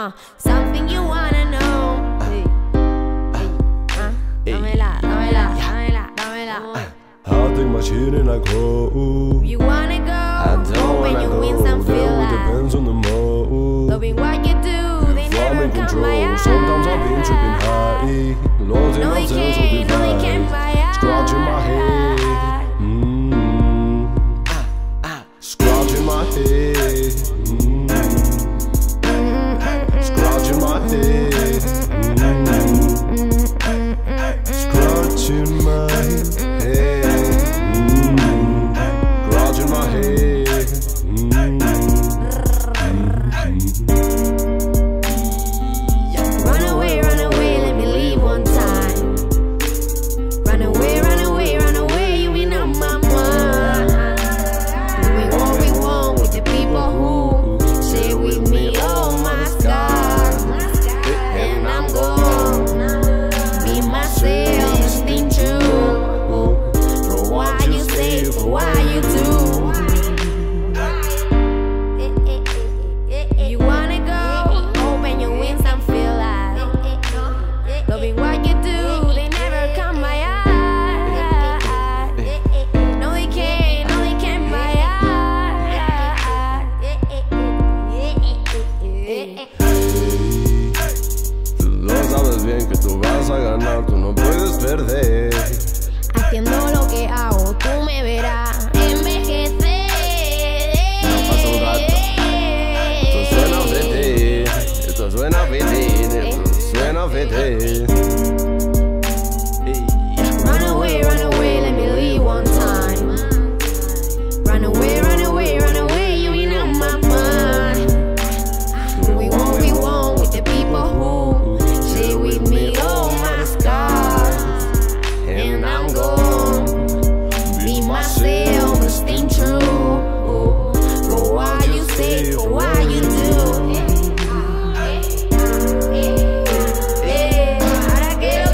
Something you wanna know. Dámela, dámela, dámela, dámela. I think my shit and I go. You wanna go? I don't when wanna you go. win some feel That like depends on the mood. loving what you do, they If I'm never in come control, my eye. sometimes I've been tripping high. Lost in No, my they sense of can't, no, they can't divine. buy eye. Scratching my head. Scratching my head. Scratching my head. Scratching my head. Scratching my head. Run away, let me leave one time. Run away, you been on my mind. We want with the people who stay with me, oh my God. And I'm gonna be myself, staying true. For what you say, for what you do. You wanna go, open your wings and feel like loving what you do, they never come my eye. No, they can't, no, they can't my eye. Tú lo sabes bien que tú vas a ganar, tú no puedes perder. Haciendo lo que hago, tú me verás envejecer. No pasa un rato. Esto suena fete, esto suena fete, esto suena fete. Run away, let me leave one time. Run away, you been on my mind. We want with the people who stay with me, oh my God. And I'm gonna be myself, staying true. For what you say, for what you do. Ahora quiero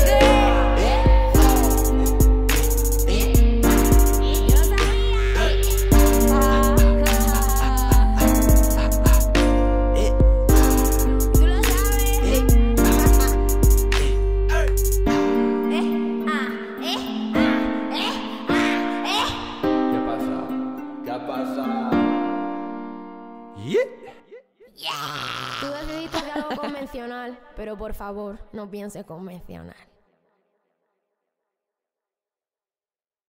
tú lo sabes. ¿Qué pasa? ¿Qué pasa? Tú decidiste algo convencional, pero por favor, no pienses convencional.